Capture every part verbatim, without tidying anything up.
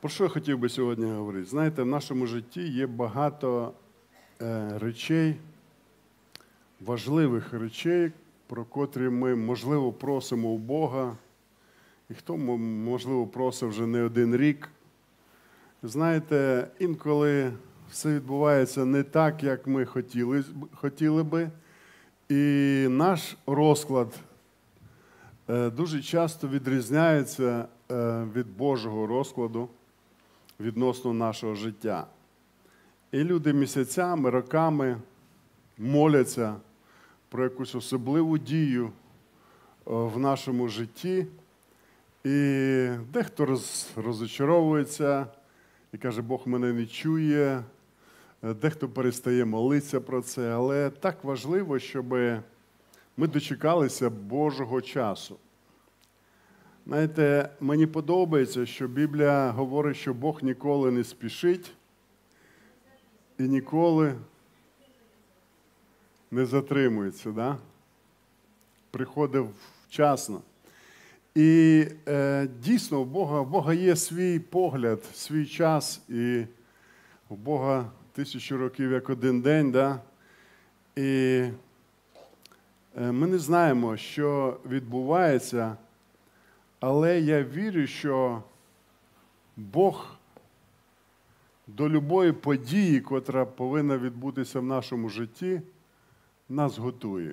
Про що я хотів би сьогодні говорити? Знаєте, в нашому житті є багато е, речей, важливих речей, про котрі ми, можливо, просимо у Бога, і хто, можливо, просив вже не один рік. Знаєте, інколи все відбувається не так, як ми хотіли, хотіли би, і наш розклад е, дуже часто відрізняється е, від Божого розкладу відносно нашого життя. І люди місяцями, роками моляться про якусь особливу дію в нашому житті. І дехто роз, розочаровується і каже, Бог мене не чує, дехто перестає молитися про це. Але так важливо, щоб ми дочекалися Божого часу. Знаєте, мені подобається, що Біблія говорить, що Бог ніколи не спішить і ніколи не затримується, да? Приходить вчасно. І е, дійсно, у Бога, у Бога є свій погляд, свій час, і у Бога тисячу років як один день. Да? І е, ми не знаємо, що відбувається, але я вірю, що Бог до любої події, котра повинна відбутися в нашому житті, нас готує.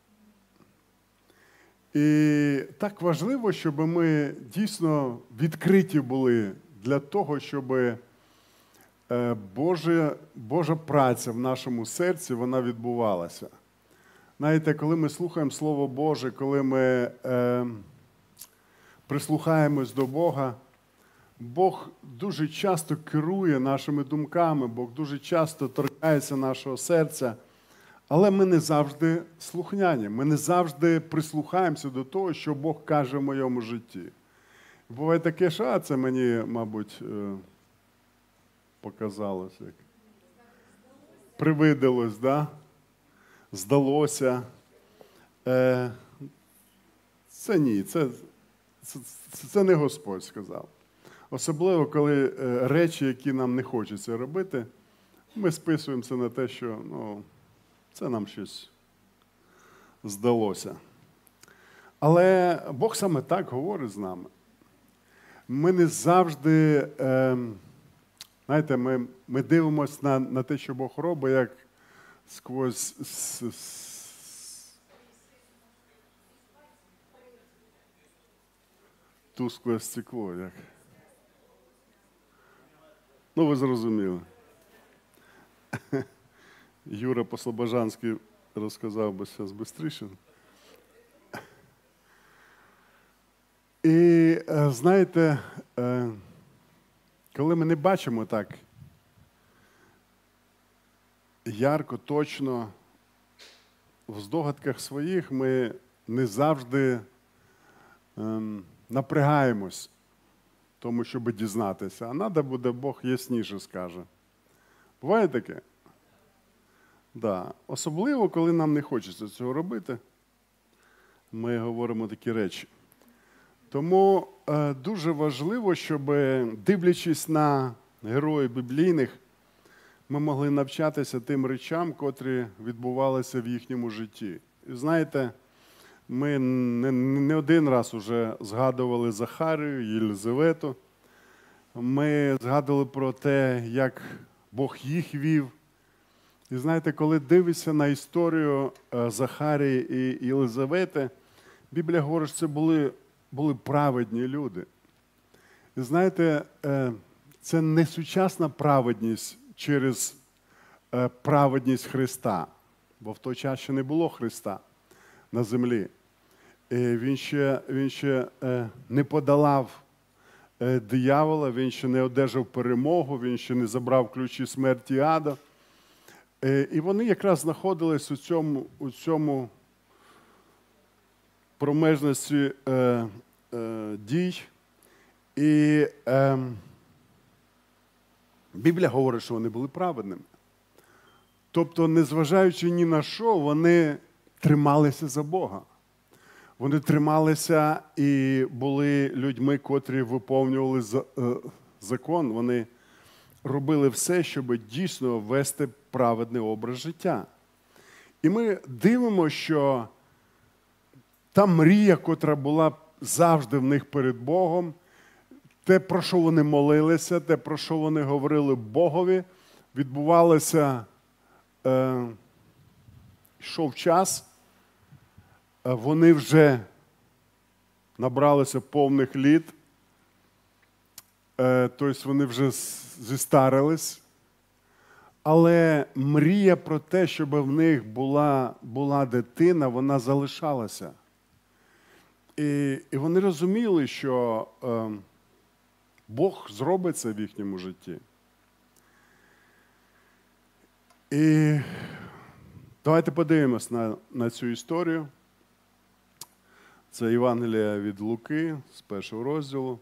І так важливо, щоб ми дійсно відкриті були для того, щоб Божа, Божа праця в нашому серці, вона відбувалася. Знаєте, коли ми слухаємо Слово Боже, коли ми е, прислухаємось до Бога, Бог дуже часто керує нашими думками, Бог дуже часто торкається нашого серця, але ми не завжди слухняні, ми не завжди прислухаємося до того, що Бог каже в моєму житті. Буває таке, що а, це мені, мабуть, показалось, як привиділось, да? Здалося. Це ні, це, це, це не Господь сказав. Особливо, коли речі, які нам не хочеться робити, ми списуємося на те, що ну, це нам щось здалося. Але Бог саме так говорить з нами. Ми не завжди, е, знаєте, ми, ми дивимося на, на те, що Бог робить, як сквозь с, с, тускле стекло. Як. Ну, ви зрозуміли. Юра по-слобожанськи розказав би зараз швидше. І, знаєте, коли ми не бачимо так ярко, точно, в здогадках своїх ми не завжди ем, напрягаємось тому, щоб дізнатися. А треба буде, Бог ясніше скаже. Буває таке? Да. Особливо, коли нам не хочеться цього робити, ми говоримо такі речі. Тому е, дуже важливо, щоб, дивлячись на героїв біблійних, ми могли навчатися тим речам, котрі відбувалися в їхньому житті. І знаєте, ми не, не один раз вже згадували Захарію, Єлизавету. Ми згадували про те, як Бог їх вів. І знаєте, коли дивишся на історію Захарії і Єлизавети, Біблія говорить, що це були, були праведні люди. І знаєте, це не сучасна праведність через праведність Христа, бо в той час ще не було Христа на землі. І він ще, він ще не подолав диявола, він ще не одержав перемогу, він ще не забрав ключі смерті ада. І вони якраз знаходились у цьому, у цьому промежності е, е, дій. І е, Біблія говорить, що вони були праведними. Тобто, незважаючи ні на що, вони трималися за Бога. Вони трималися і були людьми, котрі виповнювали закон, вони робили все, щоб дійсно вести праведний образ життя. І ми дивимося, що та мрія, котра була завжди в них перед Богом, те, про що вони молилися, те, про що вони говорили Богові, відбувалося, е, йшов час, е, вони вже набралися повних літ, е, тобто вони вже зістарились, але мрія про те, щоб в них була, була дитина, вона залишалася. І, і вони розуміли, що е, Бог зробить це в їхньому житті. І давайте подивимось на, на цю історію. Це Євангелія від Луки з першого розділу.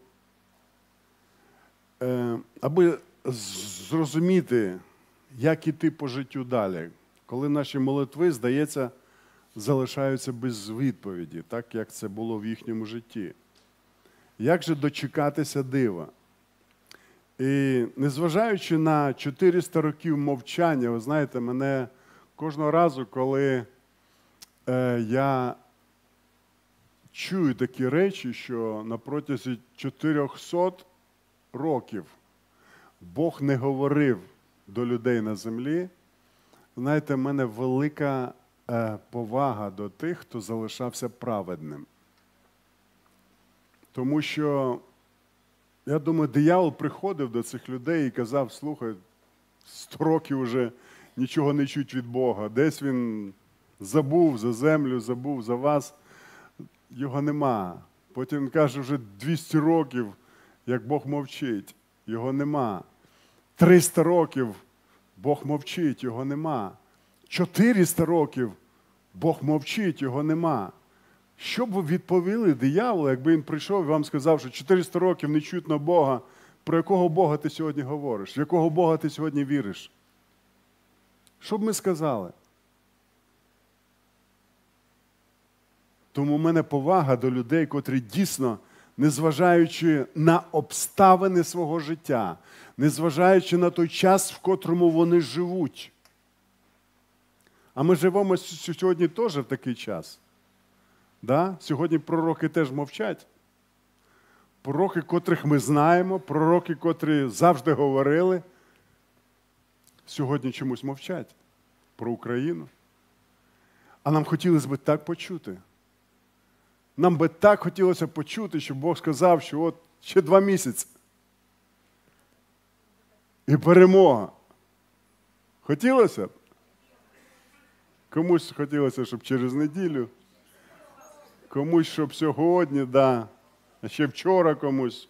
Е, аби зрозуміти, як іти по життю далі, коли наші молитви, здається, залишаються без відповіді, так як це було в їхньому житті. Як же дочекатися дива? І незважаючи на чотириста років мовчання, ви знаєте, мене кожного разу, коли е, я чую такі речі, що на протязі чотирьохсот років Бог не говорив до людей на землі, знаєте, в мене велика е, повага до тих, хто залишався праведним. Тому що, я думаю, диявол приходив до цих людей і казав: слухай, сто років вже нічого не чуть від Бога. Десь він забув за землю, забув за вас. Його нема. Потім він каже, вже двісті років, як Бог мовчить. Його нема. триста років Бог мовчить, його нема. чотириста років Бог мовчить, його нема. Що б ви відповіли дияволу, якби він прийшов і вам сказав, що чотириста років не чутно Бога, про якого Бога ти сьогодні говориш, в якого Бога ти сьогодні віриш? Що б ми сказали? Тому в мене повага до людей, котрі дійсно, незважаючи на обставини свого життя, незважаючи на той час, в котрому вони живуть. А ми живемо сьогодні теж в такий час. Да? Сьогодні пророки теж мовчать. Пророки, котрих ми знаємо, пророки, котрі завжди говорили, сьогодні чомусь мовчать про Україну. А нам хотілося б так почути. Нам би так хотілося почути, щоб Бог сказав, що от ще два місяці. І перемога. Хотілося б? Комусь хотілося, щоб через неділю. Комусь, щоб сьогодні, да. А ще вчора комусь.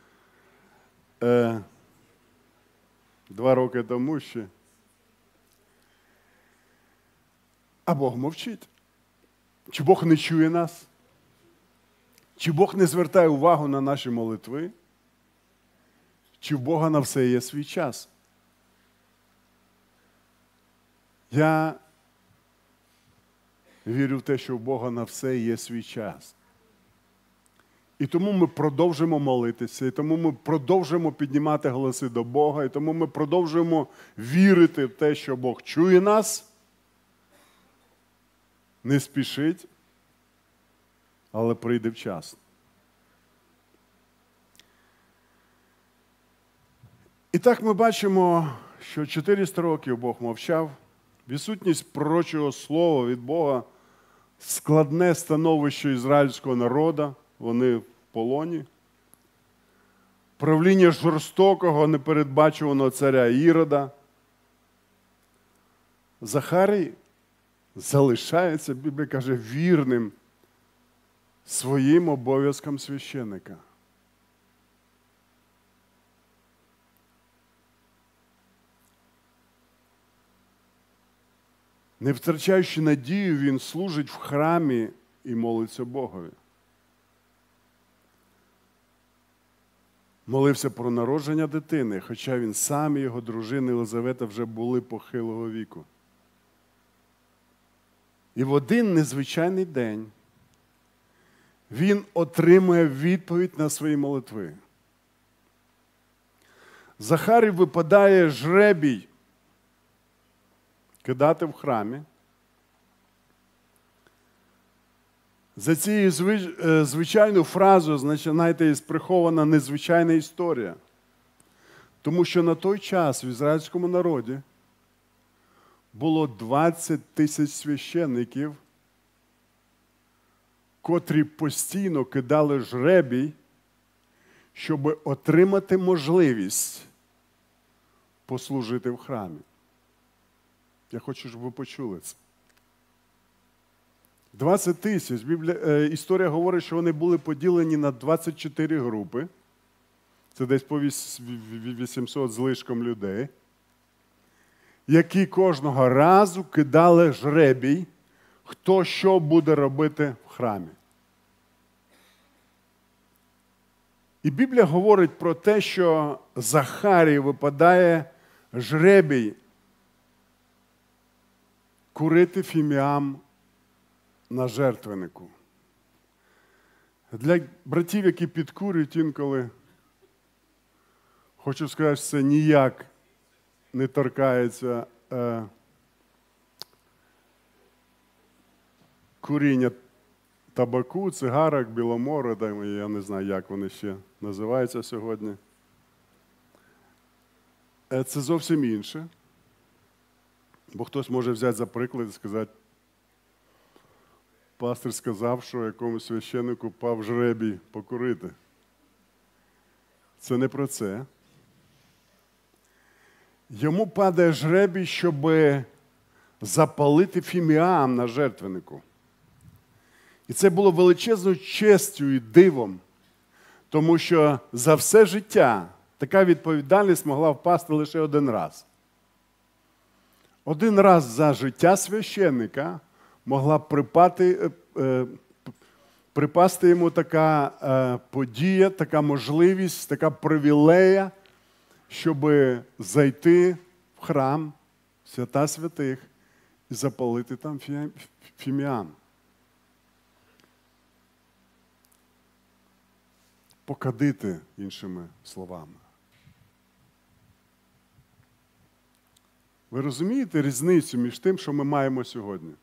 Е, два роки тому ще. А Бог мовчить. Чи Бог не чує нас? Чи Бог не звертає увагу на наші молитви? Чи в Бога на все є свій час? Я вірю в те, що в Бога на все є свій час. І тому ми продовжуємо молитися, і тому ми продовжуємо піднімати голоси до Бога, і тому ми продовжуємо вірити в те, що Бог чує нас, не спішить, але прийде в час. І так ми бачимо, що чотириста років Бог мовчав, відсутність пророчого слова від Бога, складне становище ізраїльського народу, вони в полоні, правління жорстокого, непередбачуваного царя Ірода. Захарій залишається, Біблія каже, вірним своїм обов'язкам священника. Не втрачаючи надію, він служить в храмі і молиться Богові. Молився про народження дитини, хоча він сам і його дружина Єлизавета вже були похилого віку. І в один незвичайний день він отримує відповідь на свої молитви. Захарі випадає жребій кидати в храмі. За цією звичайною фразою, значить, знаєте, є прихована незвичайна історія. Тому що на той час в ізраїльському народі було двадцять тисяч священників, котрі постійно кидали жребій, щоб отримати можливість послужити в храмі. Я хочу, щоб ви почули це. двадцять тисяч. Біблія, історія говорить, що вони були поділені на двадцять чотири групи. Це десь по вісімсот з лишком людей, які кожного разу кидали жребій, хто що буде робити в храмі. І Біблія говорить про те, що Захарії випадає жребій курити фіміам на жертвеннику. Для братів, які підкурюють інколи, хочу сказати, що це ніяк не торкається е, куріння табаку, цигарок, біломора, я не знаю, як вони ще називаються сьогодні. Е, це зовсім інше. Бо хтось може взяти за приклад і сказати, пастир сказав, що якомусь священнику пав жребій покурити. Це не про це. Йому падає жребій, щоб запалити фіміам на жертвеннику. І це було величезною честю і дивом, тому що за все життя така відповідальність могла впасти лише один раз. Один раз за життя священника могла припати, е, припасти йому така е, подія, така можливість, така привілея, щоб зайти в храм, в свята святих, і запалити там фіміам. Покадити, іншими словами. Ви розумієте різницю між тим, що ми маємо сьогодні?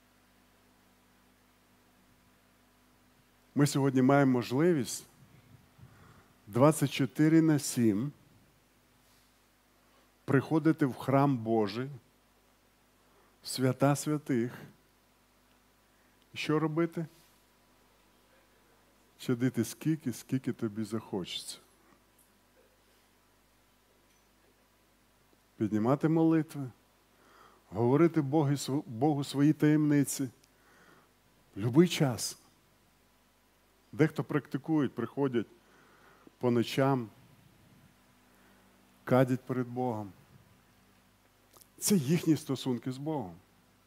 Ми сьогодні маємо можливість двадцять чотири на сім приходити в храм Божий, в свята святих. І що робити? Чадити скільки, скільки тобі захочеться. Піднімати молитви, говорити Богу свої таємниці. В будь-який час. Дехто практикують, приходять по ночам, кадять перед Богом. Це їхні стосунки з Богом.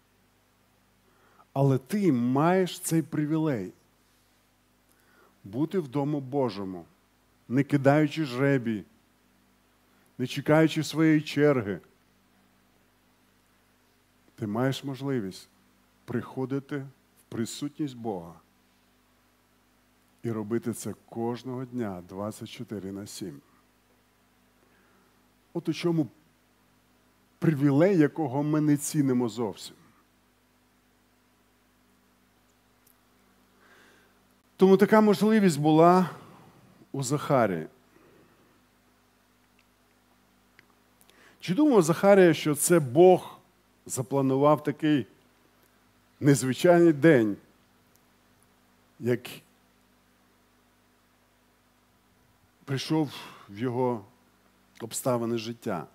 Але ти маєш цей привілей бути в Дому Божому, не кидаючи жребій, не чекаючи своєї черги. Ти маєш можливість приходити в присутність Бога і робити це кожного дня двадцять чотири на сім. От у чому привілей, якого ми не цінимо зовсім. Тому така можливість була у Захарії. Чи думав Захарія, що це Бог запланував такий незвичайний день, як прийшов в його обставини життя?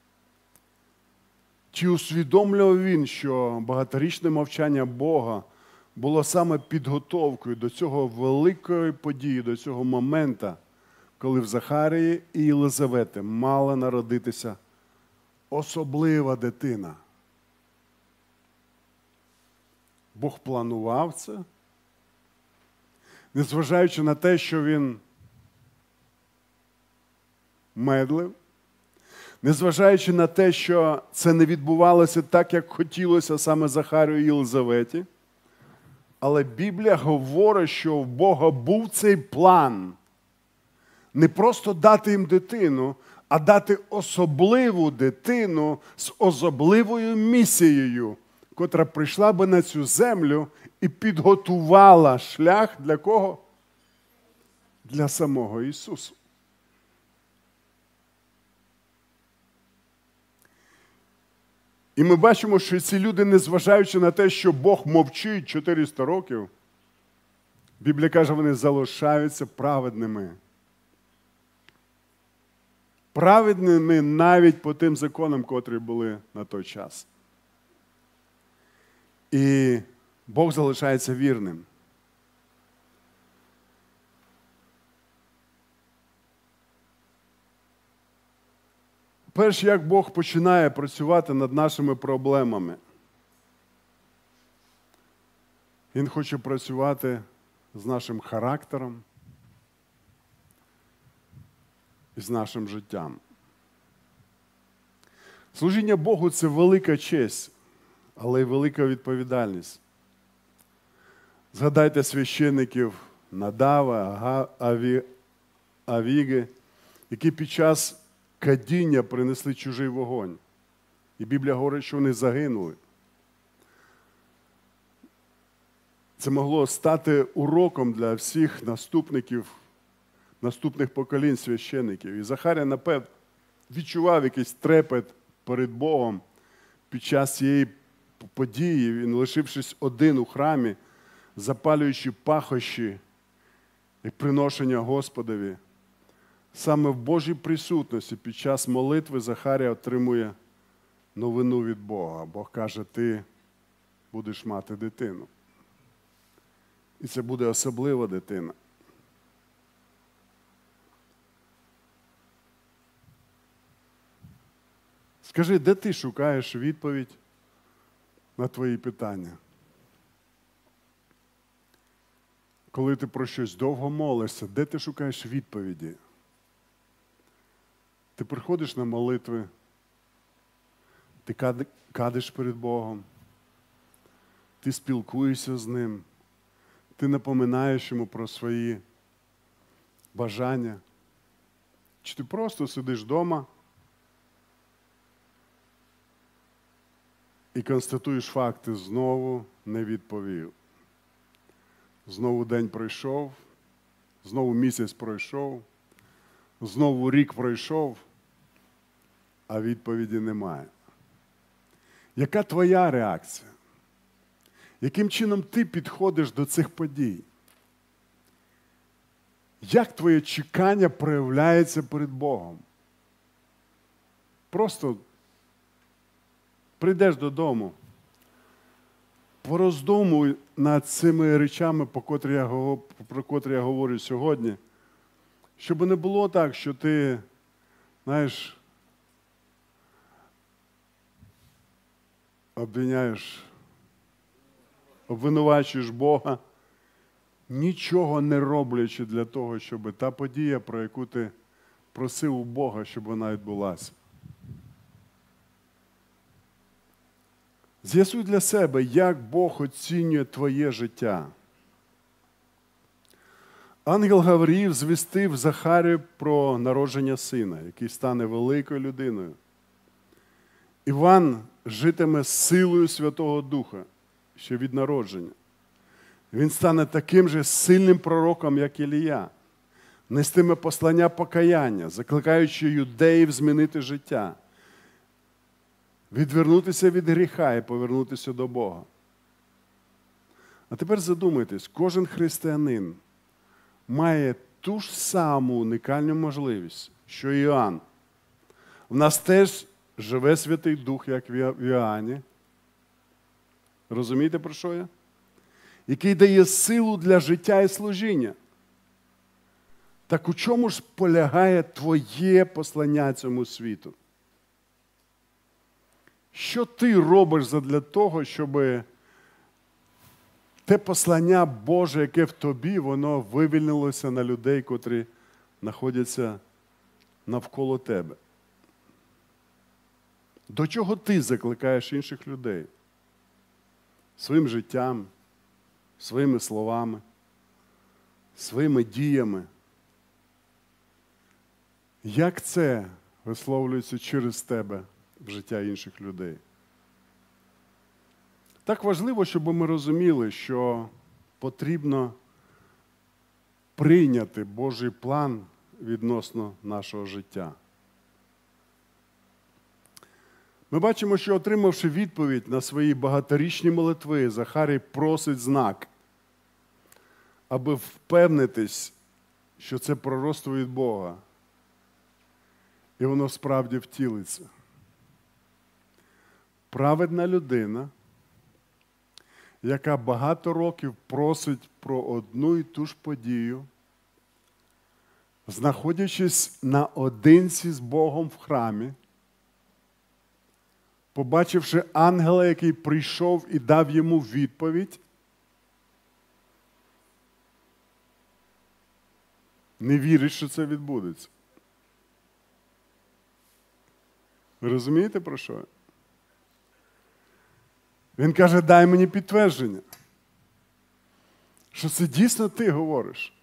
Чи усвідомлював він, що багаторічне мовчання Бога було саме підготовкою до цього великої події, до цього моменту, коли в Захарії і Єлизавети мала народитися особлива дитина? Бог планував це, незважаючи на те, що він медлив, незважаючи на те, що це не відбувалося так, як хотілося саме Захарію і Єлизаветі. Але Біблія говорить, що в Бога був цей план не просто дати їм дитину, а дати особливу дитину з особливою місією, котра прийшла би на цю землю і підготувала шлях для кого? Для самого Ісуса. І ми бачимо, що ці люди, незважаючи на те, що Бог мовчить чотириста років, Біблія каже, вони залишаються праведними. Праведними навіть по тим законам, котрі були на той час. І Бог залишається вірним. Перш як Бог починає працювати над нашими проблемами, Він хоче працювати з нашим характером і з нашим життям. Служіння Богу – це велика честь, але й велика відповідальність. Згадайте священиків Надава, Авіги, які під час кадіння принесли чужий вогонь. І Біблія говорить, що вони загинули. Це могло стати уроком для всіх наступників, наступних поколінь священиків. І Захарія, напевно, відчував якийсь трепет перед Богом під час цієї події. Він, лишившись один у храмі, запалюючи пахощі і приношення Господові, саме в Божій присутності під час молитви Захарія отримує новину від Бога. Бог каже, ти будеш мати дитину. І це буде особлива дитина. Скажи, де ти шукаєш відповідь на твої питання? Коли ти про щось довго молишся, де ти шукаєш відповіді? Ти приходиш на молитви, ти кадиш перед Богом, ти спілкуєшся з Ним, ти напоминаєш Йому про свої бажання. Чи ти просто сидиш вдома і констатуєш факти, знову не відповів. Знову день пройшов, знову місяць пройшов, знову рік пройшов, а відповіді немає. Яка твоя реакція? Яким чином ти підходиш до цих подій? Як твоє чекання проявляється перед Богом? Просто прийдеш додому, пороздумуй над цими речами, про котрі я говорю сьогодні, щоб не було так, що ти, знаєш, обвиняєш, обвинувачуєш Бога, нічого не роблячи для того, щоб та подія, про яку ти просив у Бога, щоб вона відбулася. З'ясуй для себе, як Бог оцінює твоє життя. Ангел Гавриїл звістив Захарію про народження сина, який стане великою людиною. Іван житиме силою Святого Духа ще від народження. Він стане таким же сильним пророком, як Ілія. Нестиме послання покаяння, закликаючи юдеїв змінити життя. Відвернутися від гріха і повернутися до Бога. А тепер задумайтесь, кожен християнин має ту ж саму унікальну можливість, що і Іоанн. В нас теж живе Святий Дух, як в Іоанні. Розумієте, про що я? Який дає силу для життя і служіння. Так у чому ж полягає твоє послання цьому світу? Що ти робиш задля того, щоб те послання Боже, яке в тобі, воно вивільнилося на людей, котрі знаходяться навколо тебе? До чого ти закликаєш інших людей? Своїм життям, своїми словами, своїми діями. Як це висловлюється через тебе в життя інших людей. Так важливо, щоб ми розуміли, що потрібно прийняти Божий план відносно нашого життя. Ми бачимо, що, отримавши відповідь на свої багаторічні молитви, Захарій просить знак, аби впевнитись, що це пророцтво від Бога. І воно справді втілиться. Праведна людина, яка багато років просить про одну і ту ж подію, знаходячись наодинці з Богом в храмі, побачивши ангела, який прийшов і дав йому відповідь, не вірить, що це відбудеться. Ви розумієте, про що? Він каже, дай мені підтвердження, що це дійсно ти говориш.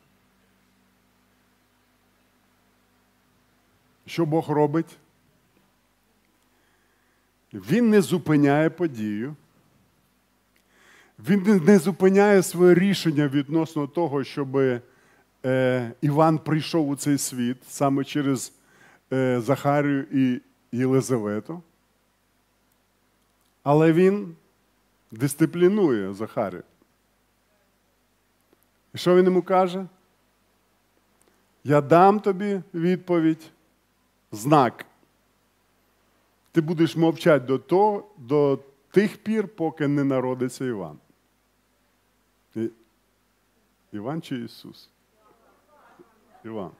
Що Бог робить? Він не зупиняє подію. Він не зупиняє своє рішення відносно того, щоб е, Іван прийшов у цей світ саме через е, Захарію і Єлизавету. Але він дисциплінує Захарію. І що він йому каже? Я дам тобі відповідь, знак. Ти будеш мовчати до, того, до тих пір, поки не народиться Іван. І... Іван чи Ісус? Іван.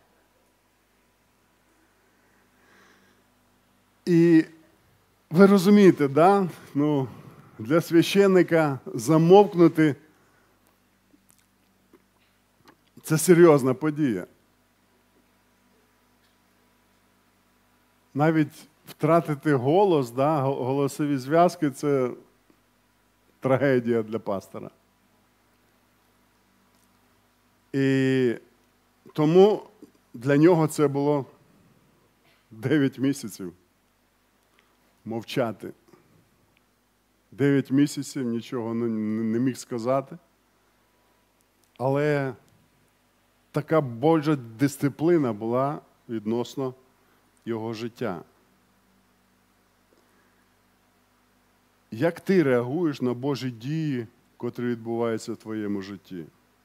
І ви розумієте, да? Ну, для священника замовкнути – це серйозна подія. Навіть втратити голос, да, голосові зв'язки – це трагедія для пастора. І тому для нього це було дев'ять місяців мовчати. Дев'ять місяців нічого не міг сказати. Але така Божа дисципліна була відносно його життя. Як ти реагуєш на Божі дії, котрі відбуваються в твоєму житті?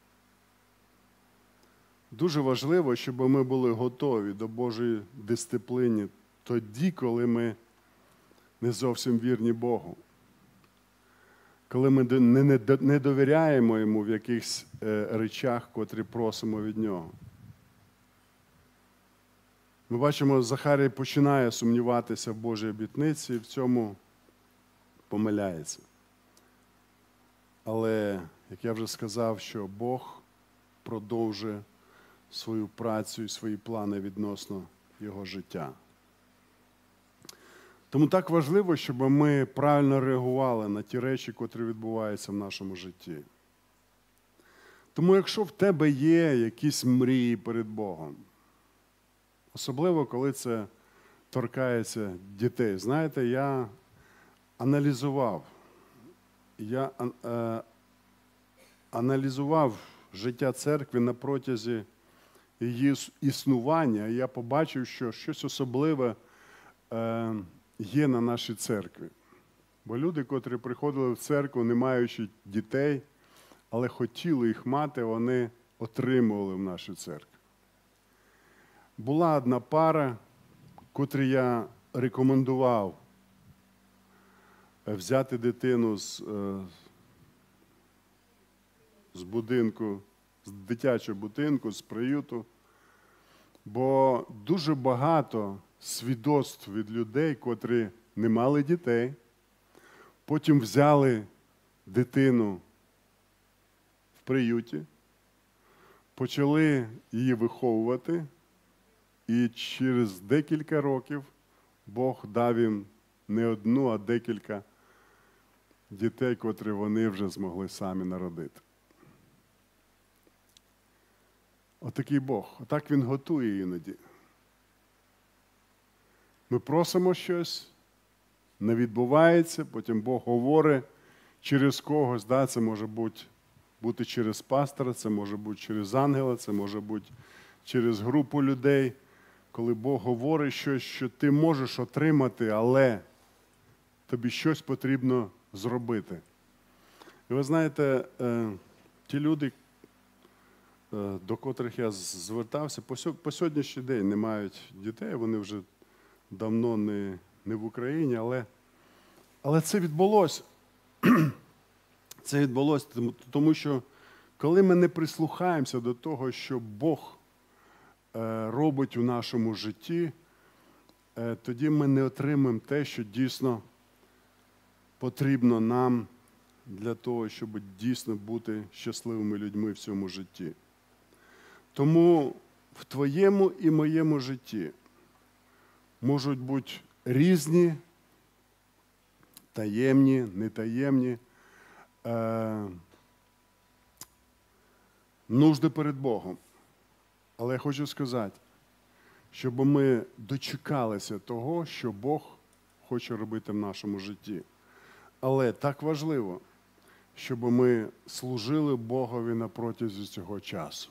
Дуже важливо, щоб ми були готові до Божої дисципліни тоді, коли ми не зовсім вірні Богу. Коли ми не довіряємо Йому в якихось речах, котрі просимо від Нього. Ми бачимо, Захарій починає сумніватися в Божій обітниці і в цьому помиляється. Але, як я вже сказав, що Бог продовжує свою працю і свої плани відносно його життя. Тому так важливо, щоб ми правильно реагували на ті речі, котрі відбуваються в нашому житті. Тому якщо в тебе є якісь мрії перед Богом, особливо коли це торкається дітей. Знаєте, я аналізував, я е, аналізував життя церкви на протязі її існування, і я побачив, що щось особливе е, є на нашій церкві. Бо люди, котрі приходили в церкву, не маючи дітей, але хотіли їх мати, вони отримували в нашій церкві. Була одна пара, котрій я рекомендував взяти дитину з, з будинку, з дитячого будинку, з приюту, бо дуже багато свідоцтв від людей, котрі не мали дітей, потім взяли дитину в приюті, почали її виховувати, і через декілька років Бог дав їм не одну, а декілька дітей, котрі вони вже змогли самі народити. Отакий Бог. Отак Він готує іноді. Ми просимо щось, не відбувається, потім Бог говорить через когось, да, це може бути, бути через пастора, це може бути через ангела, це може бути через групу людей, коли Бог говорить щось, що ти можеш отримати, але тобі щось потрібно зробити. І ви знаєте, ті люди, до котрих я звертався, по сьогоднішній день не мають дітей, вони вже давно не, не в Україні, але, але це відбулося. Це відбулося, тому що коли ми не прислухаємося до того, що Бог робить у нашому житті, тоді ми не отримаємо те, що дійсно потрібно нам для того, щоб дійсно бути щасливими людьми в цьому житті. Тому в твоєму і моєму житті можуть бути різні, таємні, нетаємні е, нужди перед Богом. Але я хочу сказати, щоб ми дочекалися того, що Бог хоче робити в нашому житті. Але так важливо, щоб ми служили Богові на протязі цього часу.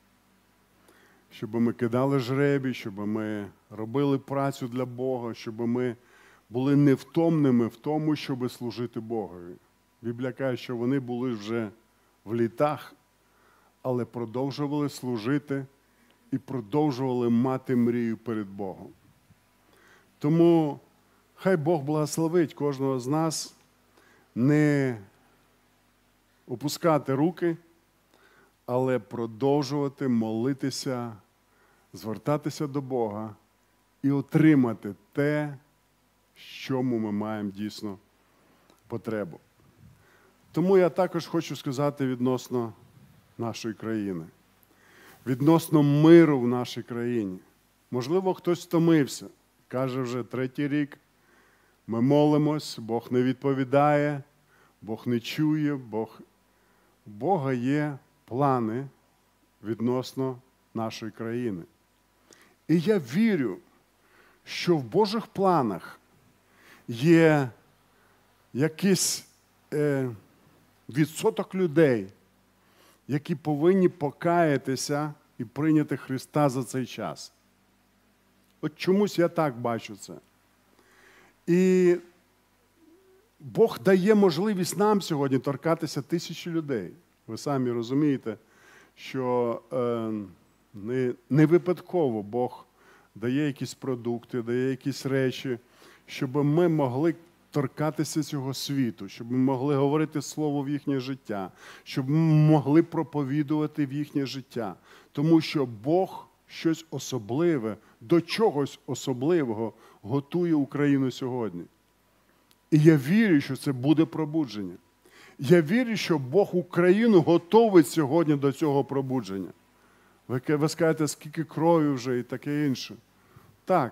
Щоб ми кидали жребій, щоб ми робили працю для Бога, щоб ми були невтомними в тому, щоб служити Богові. Біблія каже, що вони були вже в літах, але продовжували служити і продовжували мати мрію перед Богом. Тому хай Бог благословить кожного з нас не опускати руки, але продовжувати молитися, звертатися до Бога і отримати те, в чому ми маємо дійсно потребу. Тому я також хочу сказати відносно нашої країни, відносно миру в нашій країні. Можливо, хтось втомився, каже вже третій рік, ми молимось, Бог не відповідає, Бог не чує, Бог... У Бога є плани відносно нашої країни. І я вірю, що в Божих планах є якийсь е, відсоток людей, які повинні покаятися і прийняти Христа за цей час. От чомусь я так бачу це. І Бог дає можливість нам сьогодні торкатися тисячі людей. Ви самі розумієте, що е, не, не випадково Бог дає якісь продукти, дає якісь речі, щоб ми могли торкатися цього світу, щоб ми могли говорити слово в їхнє життя, щоб ми могли проповідувати в їхнє життя. Тому що Бог щось особливе, до чогось особливого готує Україну сьогодні. І я вірю, що це буде пробудження. Я вірю, що Бог Україну готовить сьогодні до цього пробудження. Ви, ви скажете, скільки крові вже і таке інше. Так.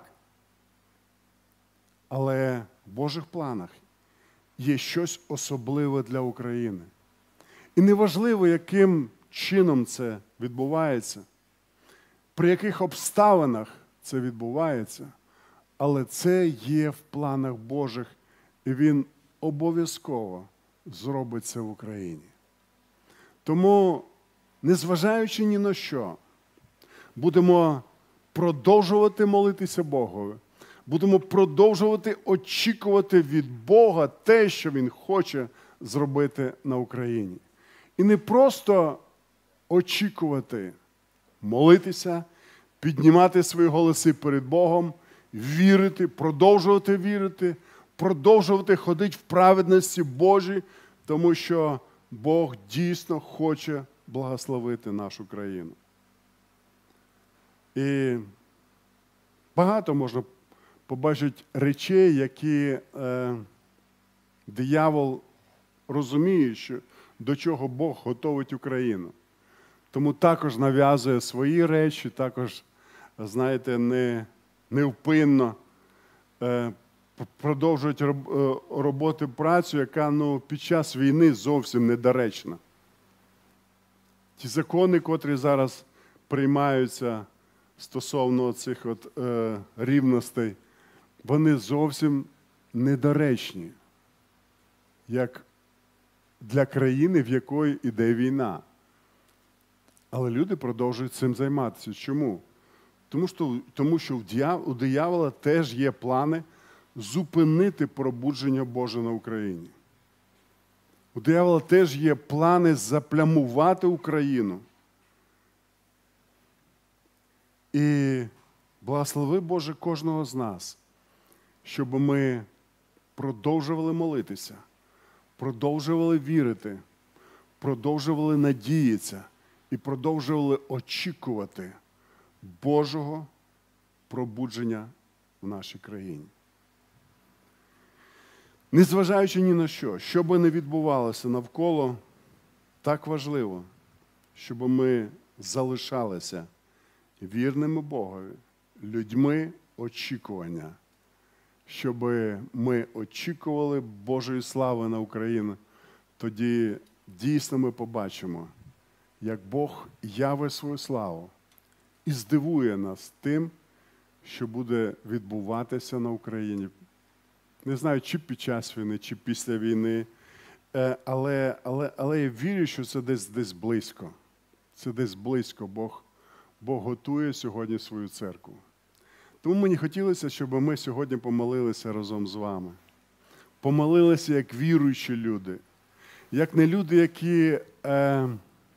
Але в Божих планах є щось особливе для України. І неважливо, яким чином це відбувається, при яких обставинах це відбувається, але це є в планах Божих, і Він обов'язково зробить це в Україні. Тому, незважаючи ні на що, будемо продовжувати молитися Богові, будемо продовжувати очікувати від Бога те, що Він хоче зробити на Україні. І не просто очікувати, молитися, піднімати свої голоси перед Богом, вірити, продовжувати вірити, продовжувати ходити в праведності Божій, тому що Бог дійсно хоче благословити нашу країну. І багато можна побачити речей, які е, диявол розуміє, що, до чого Бог готовить Україну. Тому також нав'язує свої речі, також, знаєте, не, невпинно е, продовжують роботи, працю, яка ну, під час війни зовсім недоречна. Ті закони, котрі зараз приймаються стосовно цих от, е, рівностей вони зовсім недоречні, як для країни, в якої йде війна. Але люди продовжують цим займатися. Чому? Тому що, тому що у диявола теж є плани зупинити пробудження Боже на Україні. У диявола теж є плани заплямувати Україну. І благослови, Боже, кожного з нас, щоб ми продовжували молитися, продовжували вірити, продовжували надіятися і продовжували очікувати Божого пробудження в нашій країні. Незважаючи ні на що, що би не відбувалося навколо, так важливо, щоб ми залишалися вірними Богові, людьми очікування, щоб ми очікували Божої слави на Україну. Тоді дійсно ми побачимо, як Бог явить свою славу і здивує нас тим, що буде відбуватися на Україні. Не знаю, чи під час війни, чи після війни, але, але, але я вірю, що це десь, десь близько. Це десь близько. Бог, Бог готує сьогодні свою церкву. Тому мені хотілося, щоб ми сьогодні помолилися разом з вами. Помолилися як віруючі люди. Як не люди, які е,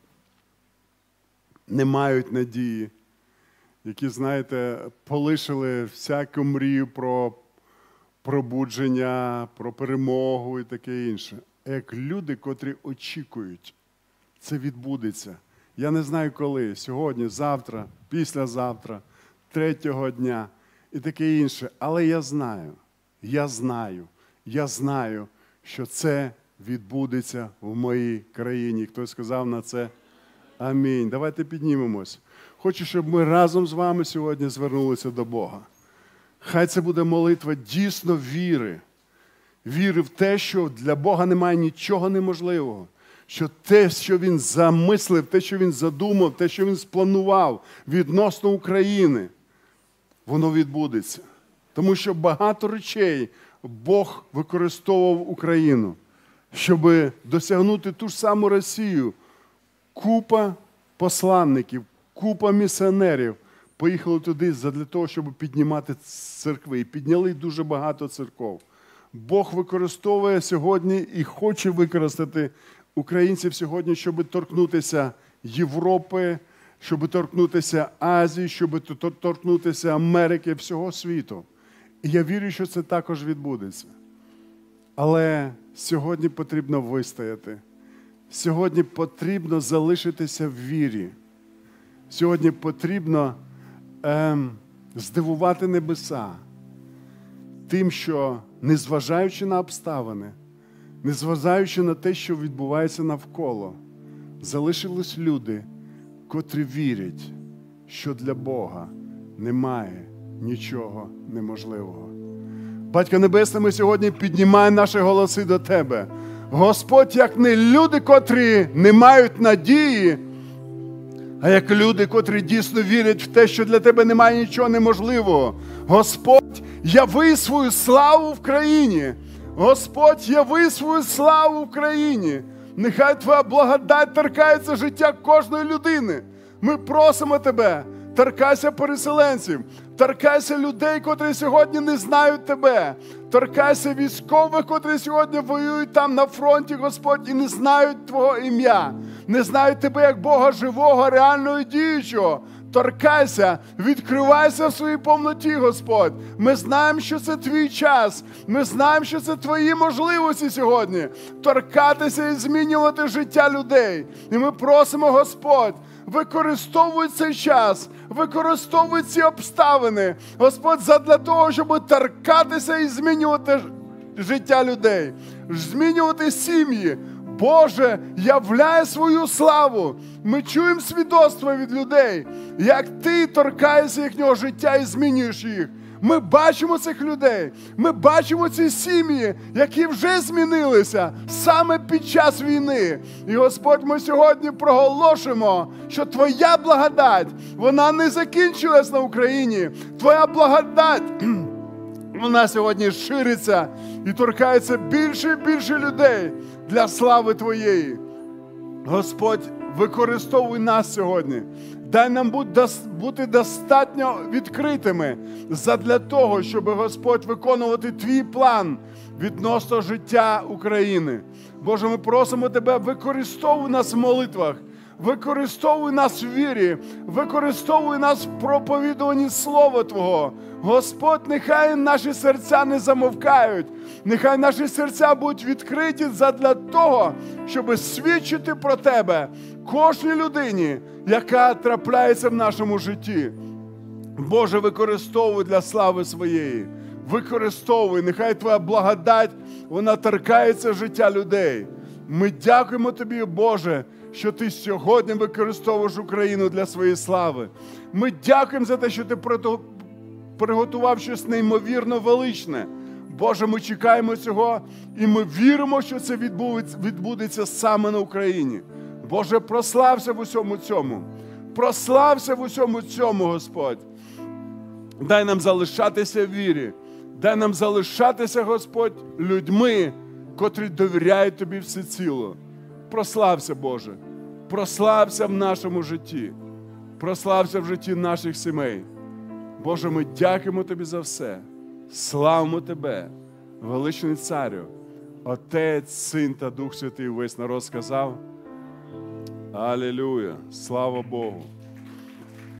не мають надії, які, знаєте, полишили всяку мрію про пробудження, про перемогу і таке інше. А як люди, котрі очікують, це відбудеться. Я не знаю коли, сьогодні, завтра, післязавтра, третього дня і таке інше. Але я знаю, я знаю, я знаю, що це відбудеться в моїй країні. Хтось сказав на це амінь. Давайте піднімемось. Хочу, щоб ми разом з вами сьогодні звернулися до Бога. Хай це буде молитва дійсно віри. Віри в те, що для Бога немає нічого неможливого. Що те, що Він замислив, те, що Він задумав, те, що Він спланував відносно України, воно відбудеться. Тому що багато речей Бог використовував Україну, щоб досягнути ту ж саму Росію. Купа посланників, купа місіонерів поїхали туди для того, щоб піднімати церкви. І підняли дуже багато церков. Бог використовує сьогодні і хоче використати українців сьогодні, щоб торкнутися Європи, щоб торкнутися Азії, щоб торкнутися Америки, всього світу. І я вірю, що це також відбудеться. Але сьогодні потрібно вистояти. Сьогодні потрібно залишитися в вірі. Сьогодні потрібно ем, здивувати небеса тим, що, незважаючи на обставини, незважаючи на те, що відбувається навколо, залишились люди, котрі вірять, що для Бога немає нічого неможливого. Батько Небесний, ми сьогодні піднімаємо наші голоси до Тебе. Господь, як не люди, котрі не мають надії, а як люди, котрі дійсно вірять в те, що для Тебе немає нічого неможливого. Господь, яви свою славу в країні. Господь, яви свою славу в країні. Нехай Твоя благодать торкається життя кожної людини. Ми просимо Тебе, торкайся переселенців, торкайся людей, котрі сьогодні не знають Тебе. Торкайся військових, котрі сьогодні воюють там на фронті, Господь, і не знають Твого ім'я. Не знають Тебе як Бога живого, реального і діючого. Торкайся, відкривайся в своїй повноті, Господь. Ми знаємо, що це Твій час. Ми знаємо, що це Твої можливості сьогодні. Торкатися і змінювати життя людей. І ми просимо, Господь, використовуй цей час, використовуй ці обставини, Господь, задля того, щоб торкатися і змінювати життя людей, змінювати сім'ї. Боже, являй свою славу. Ми чуємо свідоцтво від людей, як Ти торкаєшся їхнього життя і змінюєш їх. Ми бачимо цих людей, ми бачимо ці сім'ї, які вже змінилися саме під час війни. І, Господь, ми сьогодні проголошуємо, що Твоя благодать, вона не закінчилась на Україні. Твоя благодать вона сьогодні шириться і торкається більше і більше людей для слави Твоєї. Господь, використовуй нас сьогодні. Дай нам бути достатньо відкритими задля того, щоб, Господь, виконувати Твій план відносно життя України. Боже, ми просимо Тебе, використовуй нас в молитвах, використовуй нас в вірі, використовуй нас в проповідуванні Слова Твого. Господь, нехай наші серця не замовкають, нехай наші серця будуть відкриті задля того, щоб свідчити про Тебе кожній людині, яка трапляється в нашому житті. Боже, використовуй для слави Своєї, використовуй, нехай Твоя благодать, вона торкається життя людей. Ми дякуємо Тобі, Боже, що Ти сьогодні використовуєш Україну для своєї слави. Ми дякуємо за те, що Ти приготував щось неймовірно величне. Боже, ми чекаємо цього, і ми віримо, що це відбудеться саме на Україні. Боже, прослався в усьому цьому. Прослався в усьому цьому, Господь. Дай нам залишатися в вірі. Дай нам залишатися, Господь, людьми, котрі довіряють Тобі всеціло. Прослався, Боже. Прослався в нашому житті. Прослався в житті наших сімей. Боже, ми дякуємо Тобі за все. Славимо Тебе, величний Царю. Отець, Син та Дух Святий, весь народ сказав. Алілуя! Слава Богу!